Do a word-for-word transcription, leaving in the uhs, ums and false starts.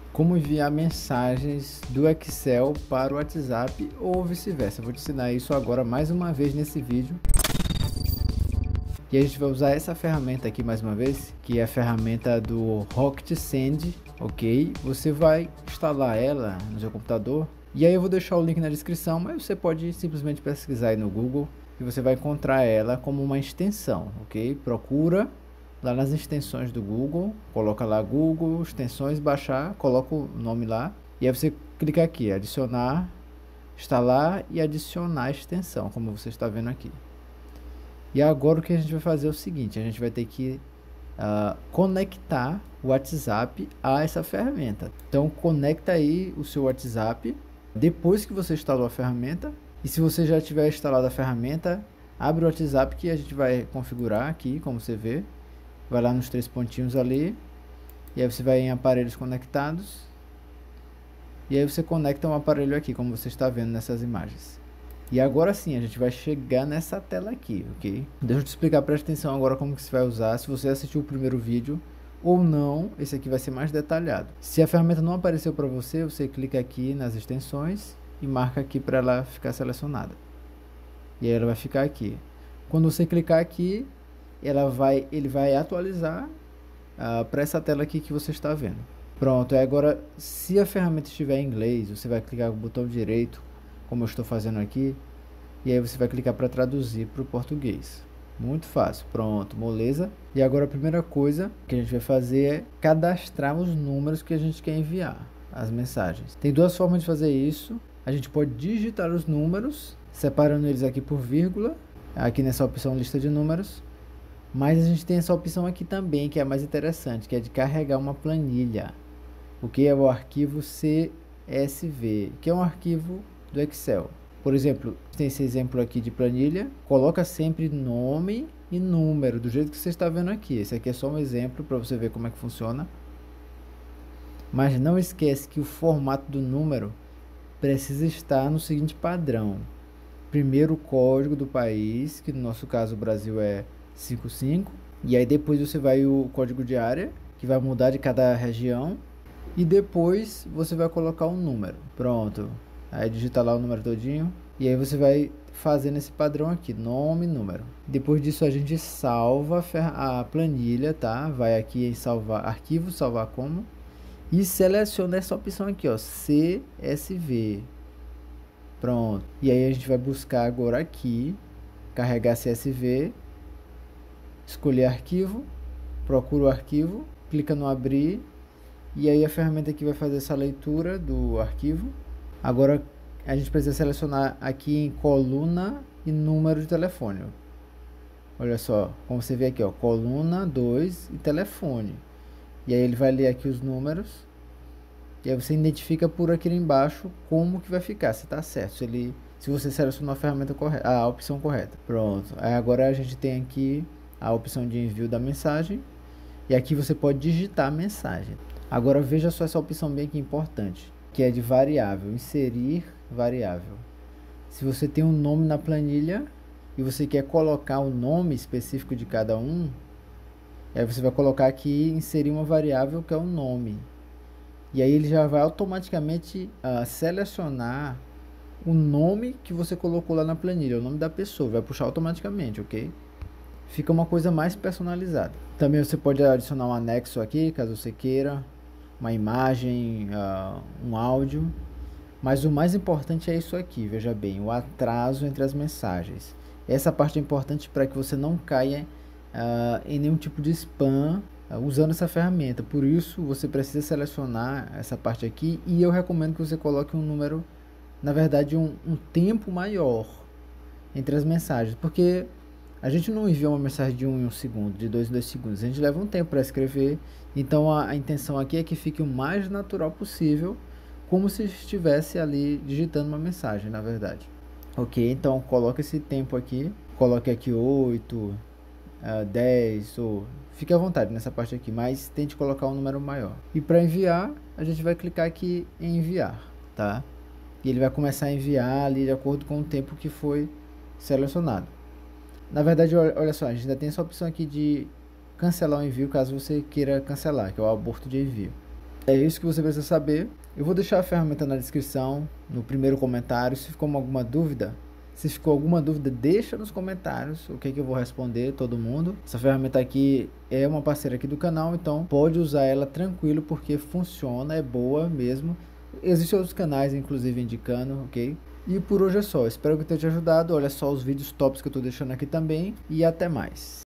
como enviar mensagens do Excel para o WhatsApp ou vice-versa. Vou te ensinar isso agora mais uma vez nesse vídeo. E a gente vai usar essa ferramenta aqui mais uma vez, que é a ferramenta do Rocket Send, ok? Você vai instalar ela no seu computador. E aí eu vou deixar o link na descrição, mas você pode simplesmente pesquisar aí no Google e você vai encontrar ela como uma extensão, ok? Procura lá nas extensões do Google, coloca lá Google, extensões, baixar, coloca o nome lá. E aí você clica aqui, adicionar, instalar e adicionar a extensão, como você está vendo aqui. E agora o que a gente vai fazer é o seguinte, a gente vai ter que uh, conectar o WhatsApp a essa ferramenta. Então conecta aí o seu WhatsApp depois que você instalou a ferramenta. E se você já tiver instalado a ferramenta, abre o WhatsApp que a gente vai configurar aqui, como você vê. Vai lá nos três pontinhos ali. E aí você vai em aparelhos conectados. E aí você conecta um aparelho aqui, como você está vendo nessas imagens. E agora sim, a gente vai chegar nessa tela aqui, ok? Deixa eu te explicar, presta atenção agora como que você vai usar. Se você assistiu o primeiro vídeo ou não, esse aqui vai ser mais detalhado. Se a ferramenta não apareceu para você, você clica aqui nas extensões e marca aqui para ela ficar selecionada. E aí ela vai ficar aqui. Quando você clicar aqui, ela vai, ele vai atualizar uh, para essa tela aqui que você está vendo. Pronto, agora se a ferramenta estiver em inglês, você vai clicar com o botão direito, como eu estou fazendo aqui, e aí você vai clicar para traduzir para o português. Muito fácil, pronto, moleza. E agora a primeira coisa que a gente vai fazer é cadastrar os números que a gente quer enviar, as mensagens. Tem duas formas de fazer isso. A gente pode digitar os números, separando eles aqui por vírgula, aqui nessa opção lista de números. Mas a gente tem essa opção aqui também, que é a mais interessante, que é de carregar uma planilha. O que é o arquivo C S V, que é um arquivo do Excel. Por exemplo, tem esse exemplo aqui de planilha, coloca sempre nome e número, do jeito que você está vendo aqui. Esse aqui é só um exemplo para você ver como é que funciona. Mas não esquece que o formato do número precisa estar no seguinte padrão. Primeiro o código do país, que no nosso caso o Brasil é cinquenta e cinco. E aí depois você vai o código de área, que vai mudar de cada região. E depois você vai colocar um número. Pronto. Aí digita lá o número todinho. E aí você vai fazendo esse padrão aqui, nome e número. Depois disso a gente salva a planilha, tá? Vai aqui em salvar arquivo, salvar como. E seleciona essa opção aqui, ó, C S V. Pronto. E aí a gente vai buscar agora aqui, carregar C S V. Escolher arquivo. Procura o arquivo. Clica no abrir. E aí a ferramenta aqui vai fazer essa leitura do arquivo. Agora a gente precisa selecionar aqui em coluna e número de telefone. Olha só, como você vê aqui, ó, coluna dois e telefone. E aí ele vai ler aqui os números. E aí você identifica por aqui embaixo como que vai ficar, se está certo, se, ele, se você selecionou a ferramenta correta, a opção correta. Pronto, aí agora a gente tem aqui a opção de envio da mensagem. E aqui você pode digitar a mensagem. Agora veja só essa opção bem que importante, que é de variável, inserir variável. Se você tem um nome na planilha e você quer colocar o nome específico de cada um, aí você vai colocar aqui, inserir uma variável que é o nome. E aí ele já vai automaticamente uh, selecionar o nome que você colocou lá na planilha, o nome da pessoa, vai puxar automaticamente, ok? Fica uma coisa mais personalizada. Também você pode adicionar um anexo aqui, caso você queira, uma imagem, uh, um áudio. Mas o mais importante é isso aqui, veja bem, o atraso entre as mensagens. Essa parte é importante para que você não caia uh, em nenhum tipo de spam uh, usando essa ferramenta. Por isso, você precisa selecionar essa parte aqui e eu recomendo que você coloque um número, na verdade, um, um tempo maior entre as mensagens. Porque a gente não envia uma mensagem de um em um segundo, de dois em dois segundos. A gente leva um tempo para escrever. Então, a, a intenção aqui é que fique o mais natural possível, como se estivesse ali digitando uma mensagem, na verdade. Ok, então coloque esse tempo aqui, coloque aqui oito, dez, ou fique à vontade nessa parte aqui, mas tente colocar um número maior. E para enviar, a gente vai clicar aqui em enviar, tá? E ele vai começar a enviar ali de acordo com o tempo que foi selecionado. Na verdade, olha só, a gente ainda tem essa opção aqui de cancelar o envio caso você queira cancelar, que é o aborto de envio. É isso que você precisa saber. Eu vou deixar a ferramenta na descrição, no primeiro comentário. Se ficou alguma dúvida, se ficou alguma dúvida, deixa nos comentários o que, que eu vou responder todo mundo. Essa ferramenta aqui é uma parceira aqui do canal, então pode usar ela tranquilo, porque funciona, é boa mesmo. Existem outros canais, inclusive, indicando, ok? E por hoje é só. Espero que tenha te ajudado. Olha só os vídeos tops que eu tô deixando aqui também. E até mais.